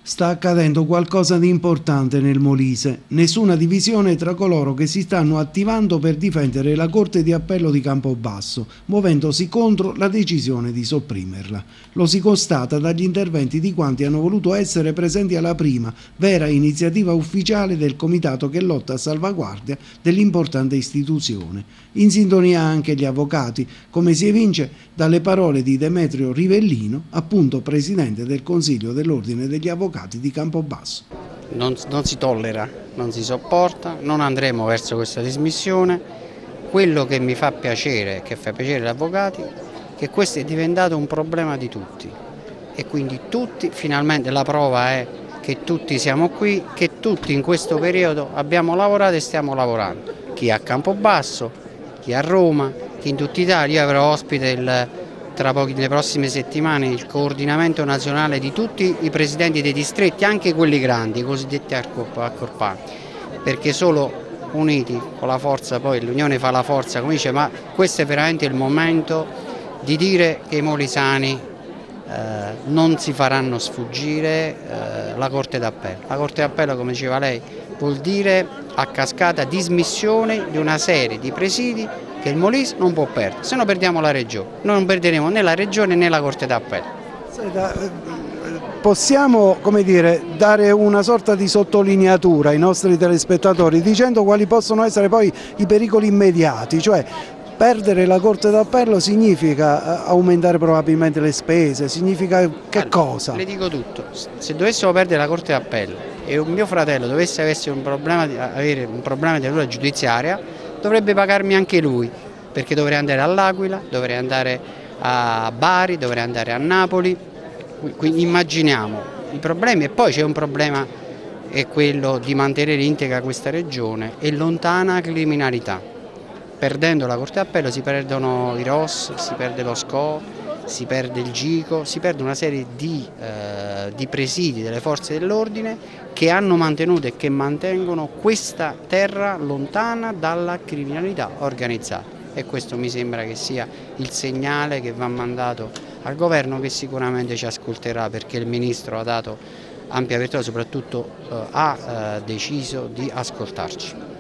Sta accadendo qualcosa di importante nel Molise. Nessuna divisione tra coloro che si stanno attivando per difendere la Corte di Appello di Campobasso, muovendosi contro la decisione di sopprimerla. Lo si constata dagli interventi di quanti hanno voluto essere presenti alla prima, vera iniziativa ufficiale del comitato che lotta a salvaguardia dell'importante istituzione. In sintonia anche gli avvocati, come si evince dalle parole di Demetrio Rivellino, appunto presidente del Consiglio dell'Ordine degli Avvocati di Campobasso. Non si tollera, non si sopporta, non andremo verso questa dismissione. Quello che mi fa piacere, che fa piacere agli avvocati, che questo è diventato un problema di tutti e quindi tutti, finalmente la prova è che tutti siamo qui, che tutti in questo periodo abbiamo lavorato e stiamo lavorando, chi a Campobasso, chi a Roma, chi in tutta Italia. Io avrò ospite nelle prossime settimane il coordinamento nazionale di tutti i presidenti dei distretti, anche quelli grandi, i cosiddetti accorpanti, perché solo uniti con la forza, poi l'unione fa la forza, come dice, ma questo è veramente il momento di dire che i molisani non si faranno sfuggire la Corte d'Appello. La Corte d'Appello, come diceva lei, vuol dire a cascata dismissione di una serie di presidi che il Molise non può perdere, se no perdiamo la Regione. Noi non perderemo né la Regione né la Corte d'Appello. Possiamo, come dire, dare una sorta di sottolineatura ai nostri telespettatori dicendo quali possono essere poi i pericoli immediati, cioè perdere la Corte d'Appello significa aumentare probabilmente le spese, significa che cosa? Le dico tutto, se dovessimo perdere la Corte d'Appello e un mio fratello dovesse avere un problema di natura giudiziaria, dovrebbe pagarmi anche lui, perché dovrei andare all'Aquila, dovrei andare a Bari, dovrei andare a Napoli. Quindi immaginiamo i problemi, e poi c'è un problema, è quello di mantenere integra questa regione e lontana criminalità. Perdendo la Corte d'Appello si perdono i ROS, si perde lo SCO, si perde il GICO, si perde una serie di presidi delle forze dell'ordine che hanno mantenuto e che mantengono questa terra lontana dalla criminalità organizzata, e questo mi sembra che sia il segnale che va mandato al governo, che sicuramente ci ascolterà, perché il ministro ha dato ampia apertura, soprattutto ha deciso di ascoltarci.